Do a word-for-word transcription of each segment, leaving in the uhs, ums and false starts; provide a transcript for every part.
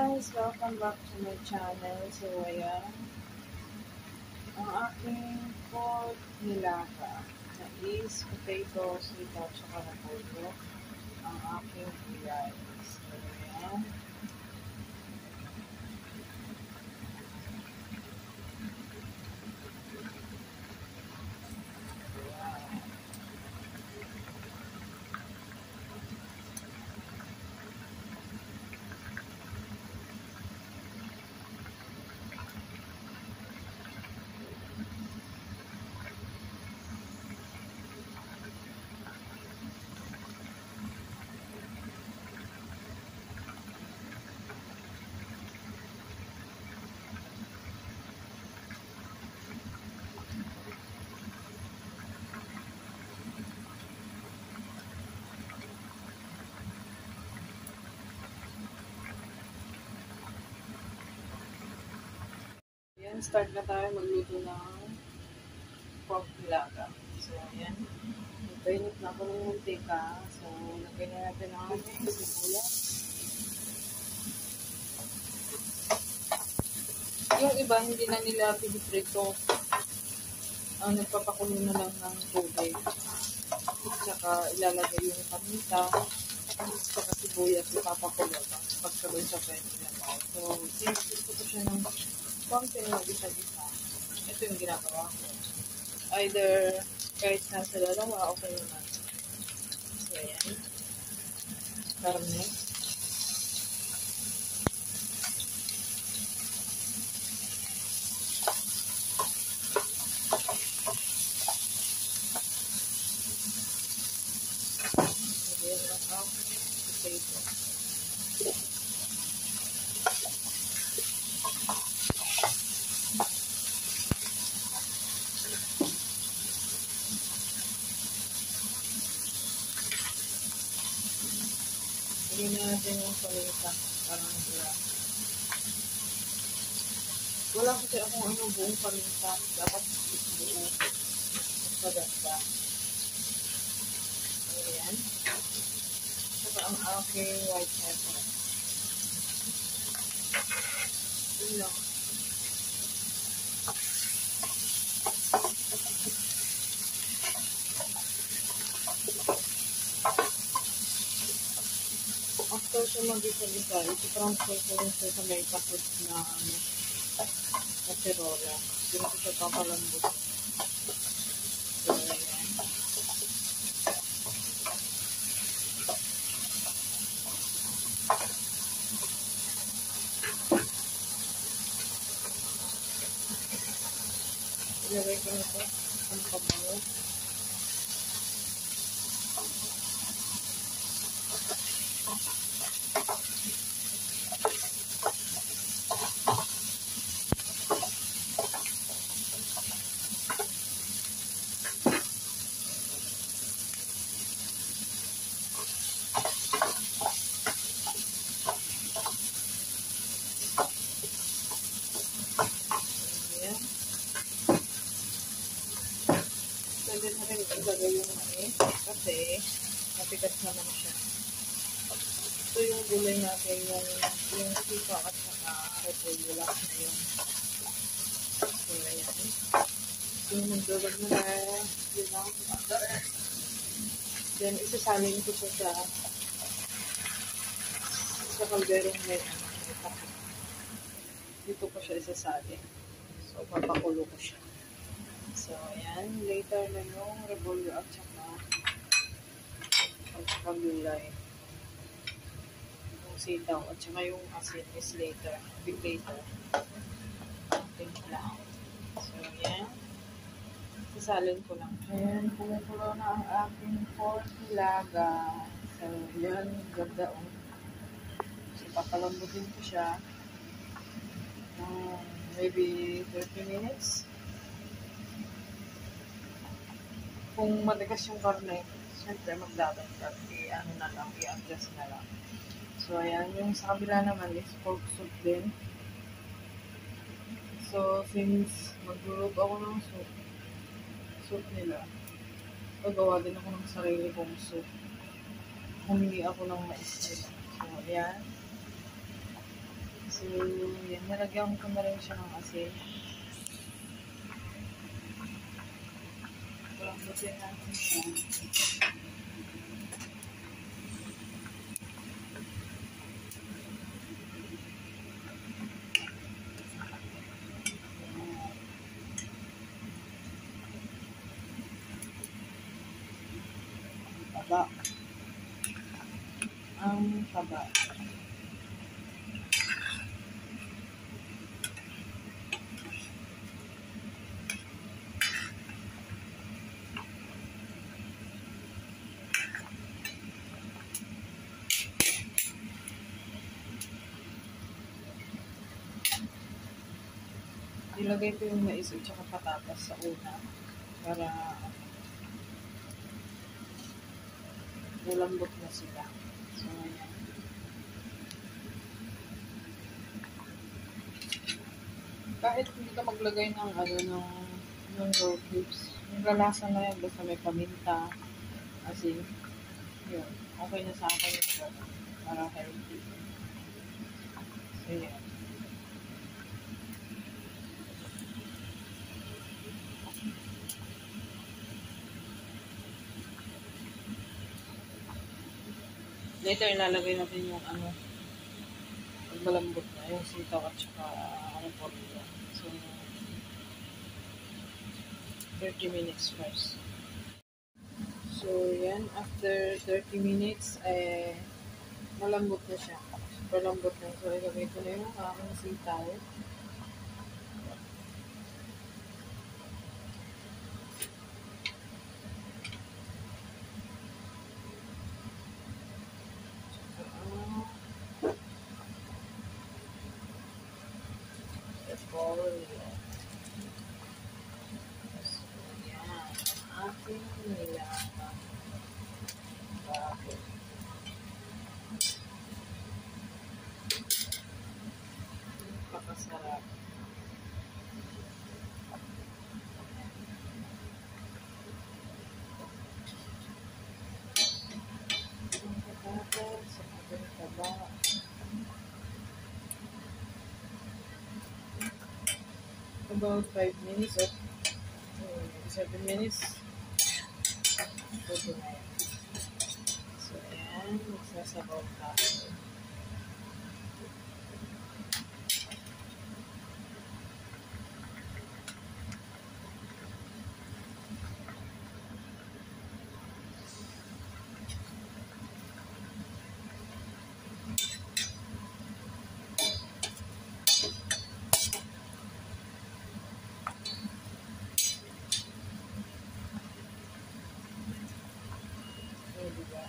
guys! Welcome back to my channel. So, ayan. Ang aking pork nilaga na is potato, sitaw, tsaka repolyo. Ang aking gulay. So, ayan. Ayan, start na tayo magluto ng pork nilaga. So, ayan. Nagpainit na ako ng muntika. So, lagay na natin ang ating sibuyas. Yung iba, hindi na nila piniprito. Ang nagpapakulo na lang ng tubig. Tsaka ilalagay yung paminta. Tsaka sibuyas, ipapakulo. Pagkabay sa pwede lang. So, since gusto ko siya ng konting mag-isa-isa, ito yung ginagawa ko. Either kahit nasa dalawa, okay naman. So, ayan. Karne. Ayan ang potato. Lagyan na natin yung paminta. Parang wala. Wala kasi akong ano buong paminta. Dapat buo. Mas maganda. Ayan. Saka ang aking white pepper. Yun lang. After siya mag-isa-isa, ito-transfer ko rin siya sa may kapot na ano, kaserola. Doon ko siya papalambot. So, ayan. Ilagay ko na ito ang kabango. Pwede na rin ilagay yung mais kasi matigas naman siya. Ito yung gulay natin, yung, yung sika at saka repolyo lang na yung gulay yan. Yung magdulog na na yun lang. Then isasalin ko siya sa sa kalderong may ano. Dito ko siya isasalin. So papakulo ko siya. So, ayan. Later na yung repolyo at saka at saka gulay. Yung sitaw at saka yung asin is later. Big later. Think lang. So, ayan. Sasalin ko lang. Ayan. Kumukulo na ang aking pork nilaga. So, ayan. Ganda. Oh. So, papalambutin ko siya. Um, maybe thirty minutes. Kung matigas yung karne, siyempre magdadagdag, i-ano na lang, i-adjust na lang. So, ayan, yung sa kabila naman is pork soup din. So, since maglulog ako ng soup, soup nila, gagawa din ako ng sarili kong soup. Humingi ako ng mais nila. So, ayan. So, yan. Nalagyan ko na rin siya ng asin. Lambutin natin siya. Taba. Ang taba. Ilagay ko yung mais at saka patatas sa una para malambot na sila. So, ayan. Kahit hindi ka maglagay ng ano, ng, ng raw cubes, yung lalasa na yan, basta may paminta, asin, yun, okay na sa akin yung para healthy. So, yan. Later, ilalagay natin yung ano, pag malambot na, yung sitaw at saka ano po rin. So, thirty minutes first. So, yan. After thirty minutes, eh, malambot na siya. Super lambot na. So, ilagay ko na yung aking sitaw. Baboy. So, yan. Ating nilagang baboy. Napakasarap. Ang patatas sa ating taba. About five minutes or seven minutes. Pwede na yan. So, ayan. Magsasabaw tayo. Diba?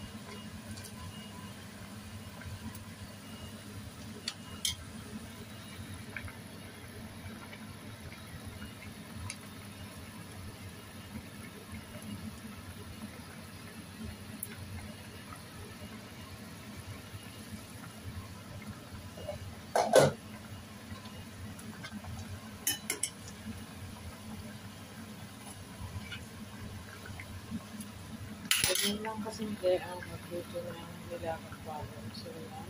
Ganyan lang kasimple ang magluto ng nilagang baboy. So, yan.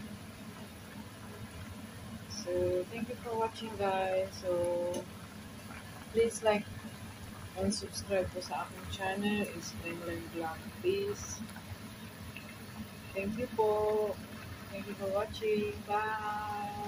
So, thank you for watching, guys. So, please like and subscribe po sa aking channel. It's Nilagang, please. Thank you po. Thank you for watching. Bye!